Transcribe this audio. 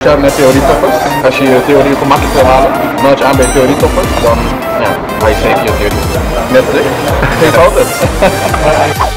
Ja, met theorietoppers. Als je je theorie gemakkelijk wil halen, meld je aan bij theorietoppers, dan ja, ga je zeker je theorie. Netflix. Geen fouten.